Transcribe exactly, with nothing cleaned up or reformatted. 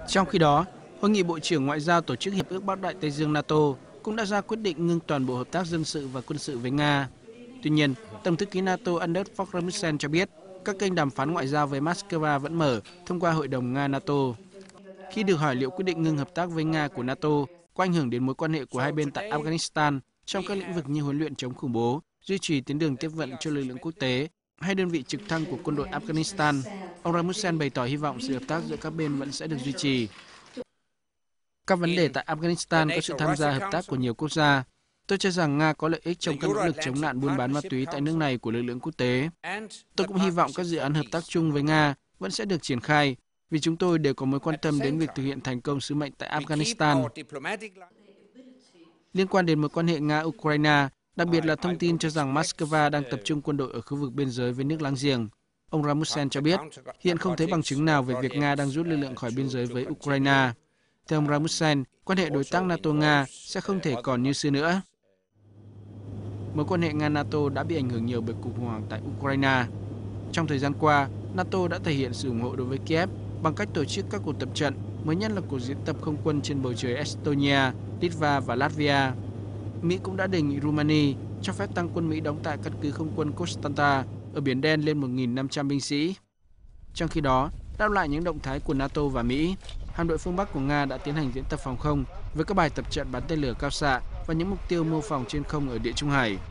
Trong khi đó, Hội nghị Bộ trưởng Ngoại giao Tổ chức Hiệp ước Bắc Đại Tây Dương NATO cũng đã ra quyết định ngưng toàn bộ hợp tác dân sự và quân sự với Nga. Tuy nhiên, Tổng thư ký NATO Andrei Fogh Rasmussen cho biết các kênh đàm phán ngoại giao với Moscow vẫn mở thông qua Hội đồng Nga-NATO. Khi được hỏi liệu quyết định ngưng hợp tác với Nga của NATO có ảnh hưởng đến mối quan hệ của hai bên tại Afghanistan trong các lĩnh vực như huấn luyện chống khủng bố, duy trì tuyến đường tiếp vận cho lực lượng quốc tế hay đơn vị trực thăng của quân đội Afghanistan, ông Rasmussen bày tỏ hy vọng sự hợp tác giữa các bên vẫn sẽ được duy trì. Các vấn đề tại Afghanistan có sự tham gia hợp tác của nhiều quốc gia. Tôi cho rằng Nga có lợi ích trong các nỗ lực chống nạn buôn bán ma túy tại nước này của lực lượng quốc tế. Tôi cũng hy vọng các dự án hợp tác chung với Nga vẫn sẽ được triển khai, vì chúng tôi đều có mối quan tâm đến việc thực hiện thành công sứ mệnh tại Afghanistan. Liên quan đến mối quan hệ Nga-Ukraine, đặc biệt là thông tin cho rằng Moscow đang tập trung quân đội ở khu vực biên giới với nước láng giềng, ông Rasmussen cho biết hiện không thấy bằng chứng nào về việc Nga đang rút lực lượng khỏi biên giới với Ukraine. Theo ông Rasmussen, quan hệ đối tác NATO-Nga sẽ không thể còn như xưa nữa. Mối quan hệ Nga-NATO đã bị ảnh hưởng nhiều bởi cuộc khủng hoảng tại Ukraine. Trong thời gian qua, NATO đã thể hiện sự ủng hộ đối với Kiev bằng cách tổ chức các cuộc tập trận, mới nhất là cuộc diễn tập không quân trên bầu trời Estonia, Litva và Latvia. Mỹ cũng đã đề nghị Rumani cho phép tăng quân Mỹ đóng tại căn cứ không quân Constanta ở Biển Đen lên một nghìn năm trăm binh sĩ. Trong khi đó, đáp lại những động thái của NATO và Mỹ, hạm đội phương Bắc của Nga đã tiến hành diễn tập phòng không với các bài tập trận bắn tên lửa cao xạ và những mục tiêu mô phỏng trên không ở Địa Trung Hải.